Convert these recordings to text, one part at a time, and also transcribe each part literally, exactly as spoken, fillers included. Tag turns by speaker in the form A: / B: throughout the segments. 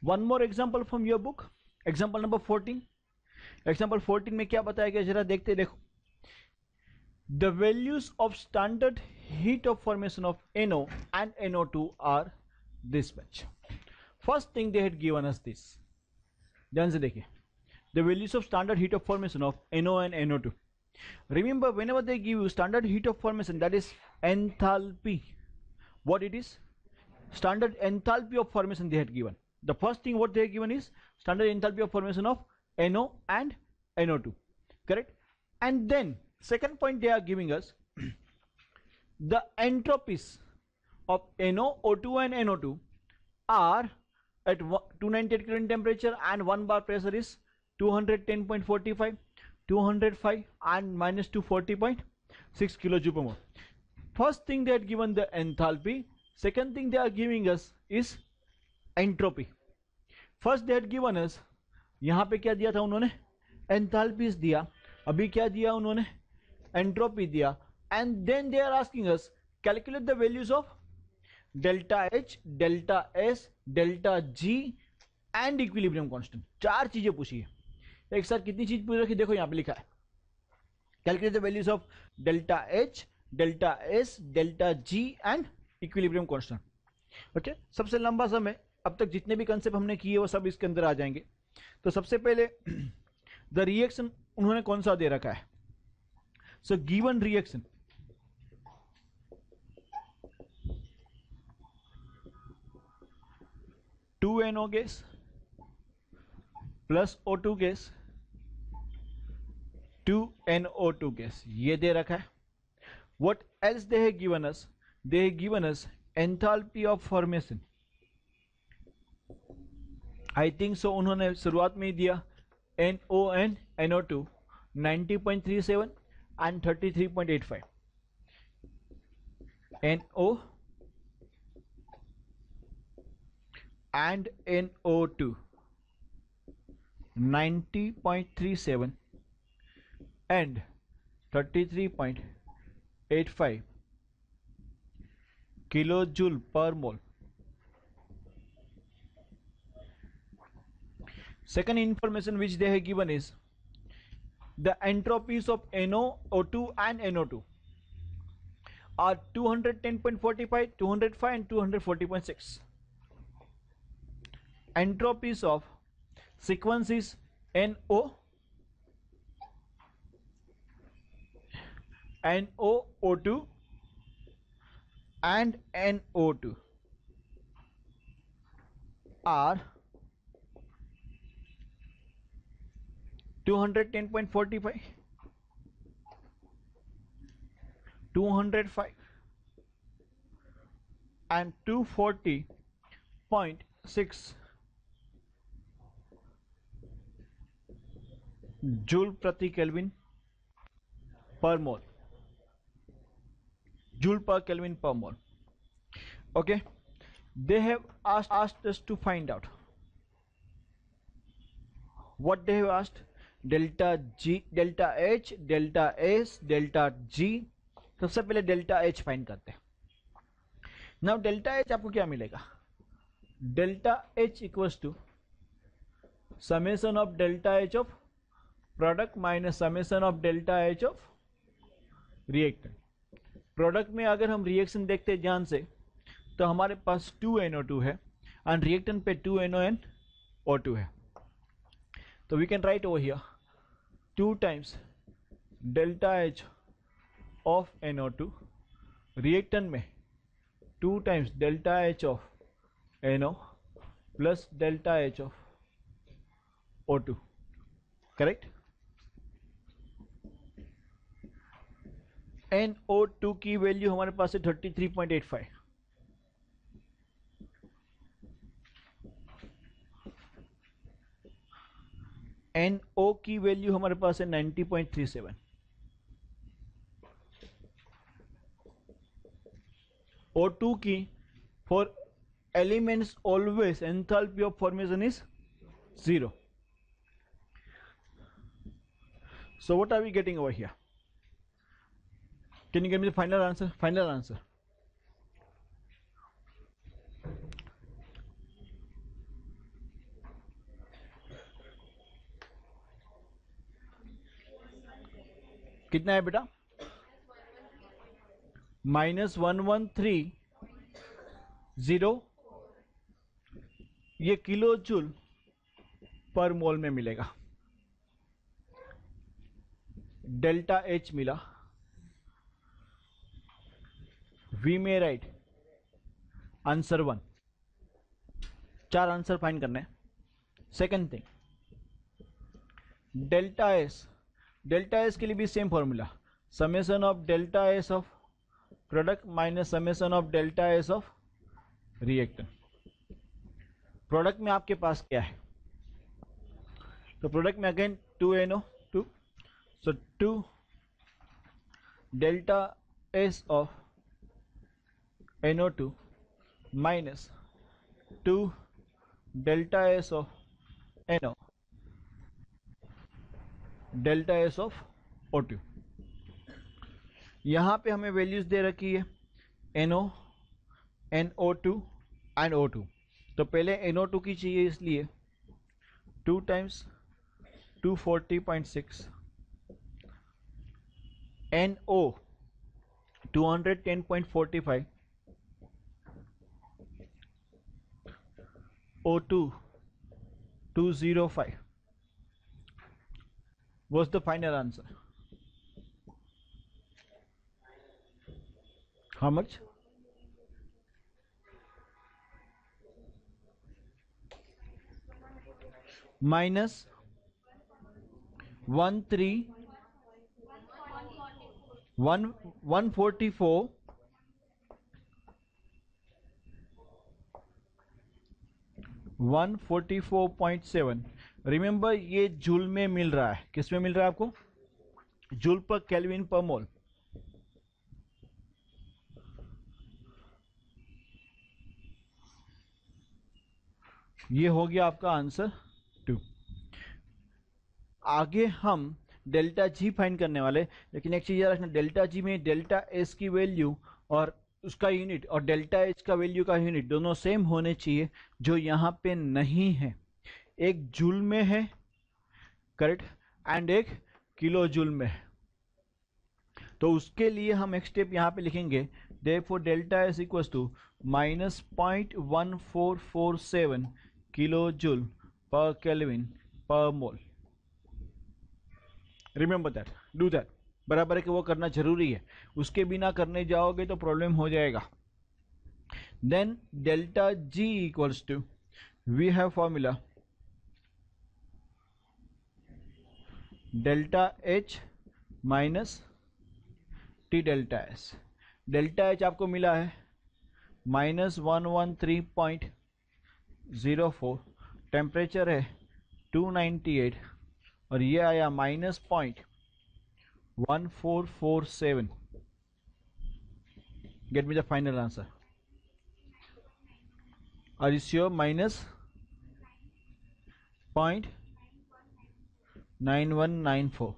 A: One more example from your book, example number fourteen. Example fourteen में क्या बताया गया, जरा देखते देखो। The values of standard heat of formation of N O and N O two are this much. First thing they had given us this, ध्यान से देखिए, the values of standard heat of formation of N O and N O two. Remember, whenever they give you standard heat of formation, that is enthalpy. What it is? Standard enthalpy of formation they had given. The first thing what they have given is standard enthalpy of formation of N O and N O two. Correct? And then second point they are giving us the entropies of N O, O two and N O two are at two hundred ninety-eight Kelvin temperature and one bar pressure is two hundred ten point four five. two hundred five and minus two hundred forty point six kilojoule per mole. First thing they had given the enthalpy. Second thing they are giving us is entropy. First they had given us, यहाँ पे क्या दिया था उन्होंने, enthalpies दिया, अभी क्या दिया उन्होंने, entropy दिया, and then they are asking us calculate the values of delta H, delta S, delta G and equilibrium constant. चार चीजें पूछी है एक साथ। कितनी चीज पूछ रखी, देखो यहाँ पे लिखा है calculate the values of delta H, delta S, delta G and equilibrium constant. Okay, सबसे लंबा समय अब तक जितने भी कंसेप्ट हमने किए वो सब इसके अंदर आ जाएंगे। तो सबसे पहले द रिएक्शन उन्होंने कौन सा दे रखा है, so given reaction two N O gas plus O two gas two N O two gas, ये दे रखा है। What else they have given us? They have given us enthalpy of formation. I think so उन्होंने शुरुआत में ही दिया N O and N O two ninety point three seven and thirty-three point eight five. N O and N O two ninety point three seven and thirty-three point eight five kilojoule per mole. Second information which they have given is the entropies of N O, O two and N O two are two hundred ten point four five, two hundred five and two hundred forty point six. Entropies of sequence is N O, N O, O two and N O two are two hundred ten point four five, two hundred five and two hundred forty point six joule प्रति kelvin per mole, joule per Kelvin per mole. Okay, they have asked, asked us to find out what they have asked, delta G, delta H, delta S, delta G. सबसे पहले delta H find करते हैं। Now delta H आपको क्या मिलेगा, delta H equals to summation of delta H of product minus summation of delta H of reactant. Product में अगर हम रिएक्शन देखते हैं ध्यान से तो हमारे पास टू एन ओ टू है एंड रिएक्टेंट पे two N O N O two है। तो we can write over here two times delta H of N O two, reactant में two times delta H of N O plus delta H of O two. Correct. N O two की value हमारे पास है thirty three point eight five, N O की value हमारे पास है ninety point three seven, O two की for elements always enthalpy of formation is zero. So what are we getting over here? Can you give me the final answer? Final answer. कितना है बेटा? Minus one one three zero, ये kilo joule per mole में मिलेगा। Delta H मिला। We may write answer one. चार answer find करने हैं। Second thing, delta S, delta S के लिए भी same formula, summation of delta S of product minus summation of delta S of reactant. Product में आपके पास क्या है? तो प्रोडक्ट में again two N O two, so two delta S of N O two minus two delta S of N O delta S of O two. यहां पे हमें वैल्यूज दे रखी है N O, N O two and O two. तो पहले N O two की चाहिए, इसलिए two times two forty point six, N O two hundred ten point forty five, O two two zero five was the final answer. How much? Minus one three one one forty four one forty four point seven. Remember ये joule में मिल रहा है। किस में मिल रहा है आपको? जूल पर केल्विन पर मोल। ये हो गया आपका आंसर टू। आगे हम डेल्टा जी फाइंड करने वाले, लेकिन एक चीज याद रखना, डेल्टा जी में डेल्टा एस की वैल्यू और उसका यूनिट और डेल्टा एच का वैल्यू का यूनिट दोनों सेम होने चाहिए, जो यहां पे नहीं है। एक जूल में है, करेक्ट, एंड एक किलो जूल में है। तो उसके लिए हम एक स्टेप यहां पे लिखेंगे, therefore delta S equals to minus point one four four seven kilo joule per kelvin per mole. Remember that, do that. बराबर है कि वो करना जरूरी है, उसके बिना करने जाओगे तो प्रॉब्लम हो जाएगा। Then delta G equals to, we have formula delta H minus T delta S. Delta H आपको मिला है minus one one three point zero four, temperature है टू नाइन्टी एट, और ये आया minus point one four four seven. Get me the final answer. Are you sure? Minus point nine one nine four.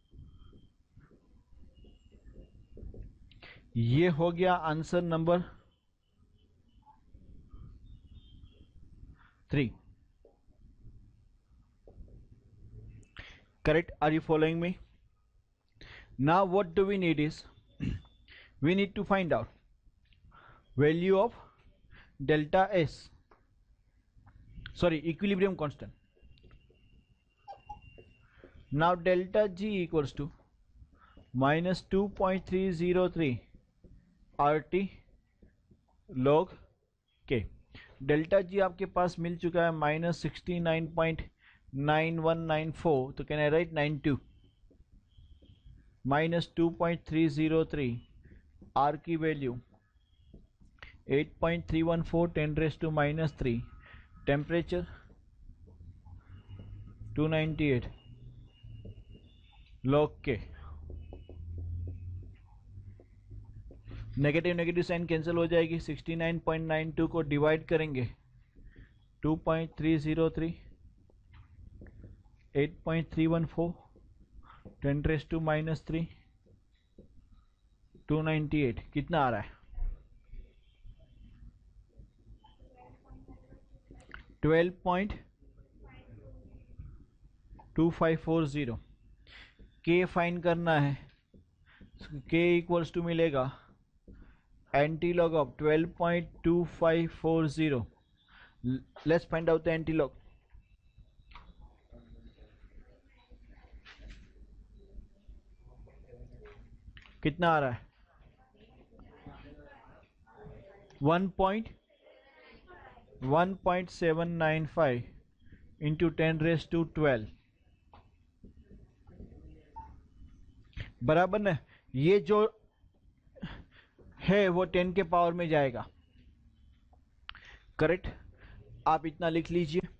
A: ये हो गया answer number three. Correct? Are you following me? Now what do we need is, we need to find out value of delta S, sorry, equilibrium constant. Now delta G equals to minus two point three zero three R T log K। Delta G आपके पास मिल चुका है minus sixty nine point nine one nine four, तो can I write nine two minus two point three zero three, R की value eight point three one four, ten raise to minus three, temperature two ninety eight log K. Negative negative sign cancel हो जाएगी। Sixty nine point nine two को divide करेंगे two point three zero three, eight point three one four, ten raise to minus three, two ninety eight, कितना आ रहा है? Twelve point two five four zero. K find करना है K equals to मिलेगा anti log of twelve point two five four zero. Let's find out the anti log. कितना आ रहा है? One point one point seven nine five into ten raise to twelve. बराबर ना? ये जो है वो टेन के पावर में जाएगा. करेक्ट. आप इतना लिख लीजिए.